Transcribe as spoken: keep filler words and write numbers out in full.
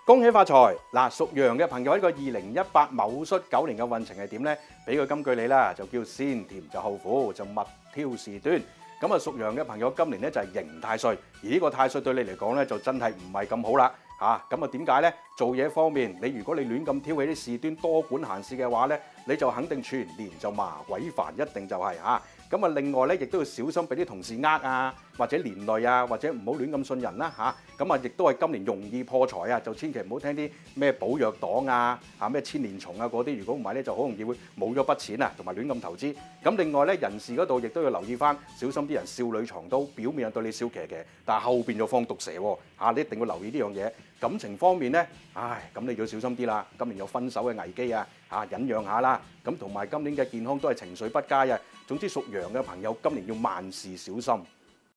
恭喜發財！嗱，屬羊嘅朋友呢個二零一八戊戌九年嘅運程係點呢？俾個金句你啦，就叫先甜就後苦，就勿挑事端。咁啊，屬羊嘅朋友今年咧就係刑太歲，而呢個太歲對你嚟講咧就真係唔係咁好啦。嚇，咁啊點解呢？做嘢方面，你如果你亂咁挑起啲事端，多管閒事嘅話咧，你就肯定全年就麻鬼煩，一定就係嚇。咁啊，另外咧亦都要小心俾啲同事呃啊，或者連累啊，或者唔好亂咁信人啦嚇。咁啊，亦都係今年容易破財啊，就千祈唔好聽啲咩寶藥黨啊、嚇咩千年蟲啊嗰啲，如果唔係咧就好容易會冇咗筆錢啊，同埋亂咁投資。咁另外咧，人事嗰度亦都要留意翻，小心啲人少女藏刀，表面對你笑騎騎，但係後邊就放毒蛇喎嚇，你一定要留意呢樣嘢。感情方面咧，唉，咁你要小心啲啦。今年有分手嘅危機啊，嚇忍讓下啦。咁同埋今年嘅健康都係情緒不佳啊。總之屬羊嘅朋友今年要萬事小心。